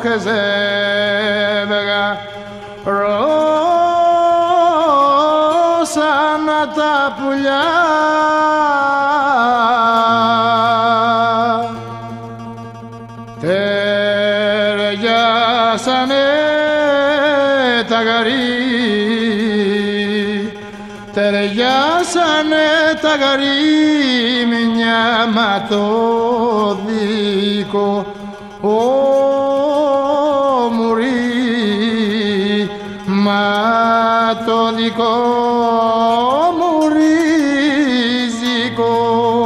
χεζεύγα ρώσανα τα πουλιά ταιριάσανε τα γαρί ταιριάσανε τα γαρί μια ματωδίκο μουρί ματωδικό μουρίζικο.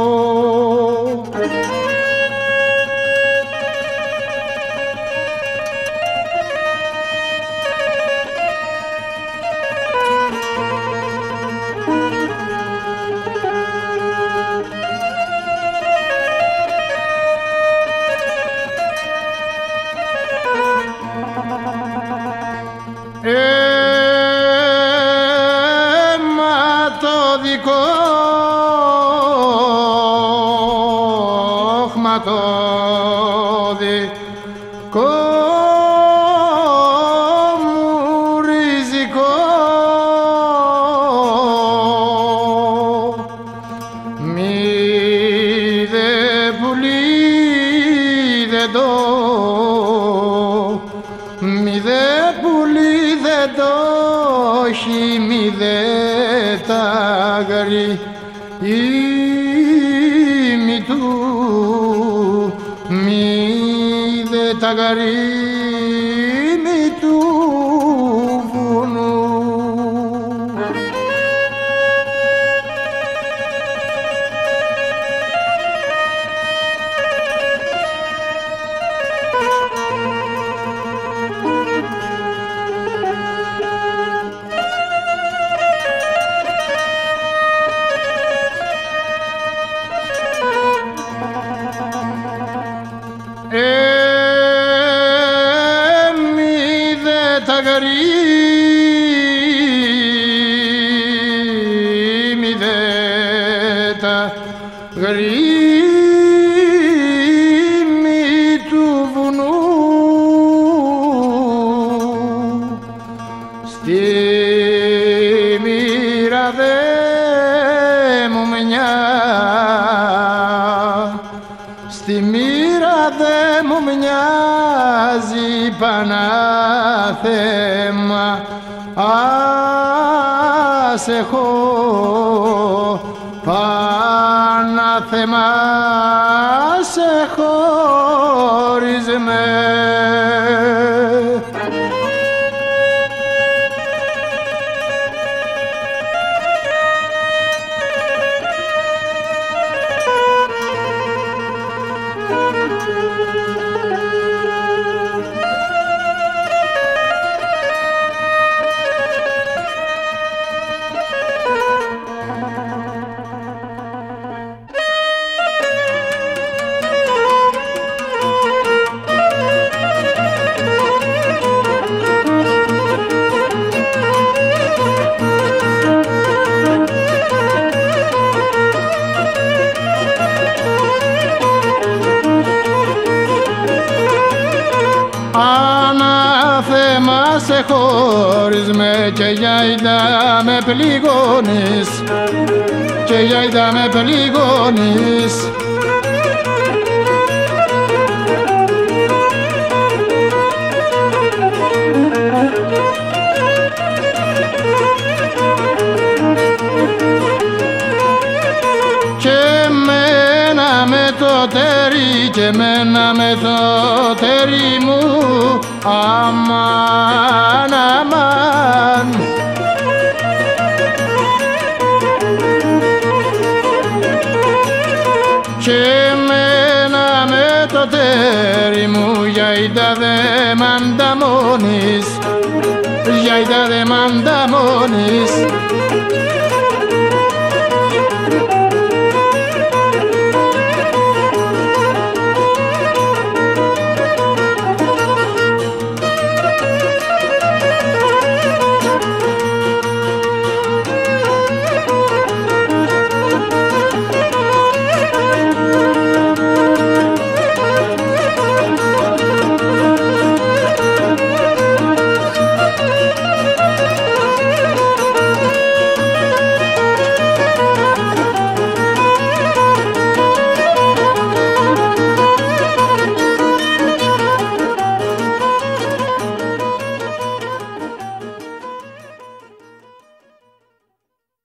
Ματωδικό ματωδικό μουρίζικο μη δε πουλί δε το μη δε πουλί δε το όχι μη δε τα γαρί μη του μη δε τα γαρί μη του βουνού. Μη δε τα γαρί μη δε τα γαρί μη του βουνού στη μοίρα δε μου μια στη μοίρα δε μου μοιάζει Πανάθεμα ας έχω Πανάθεμα ας έχω ορισμέ. Ανάθεμα σε χωρισμέ και για είδα με πληγώνεις και για είδα με πληγώνεις. Και μένα με το τέρι και μένα με το τέρι μου αμάν αμάν. Και μένα με το τέρι μου για είδα δε μ' ανταμώνεις για είδα δε μ' ανταμώνεις.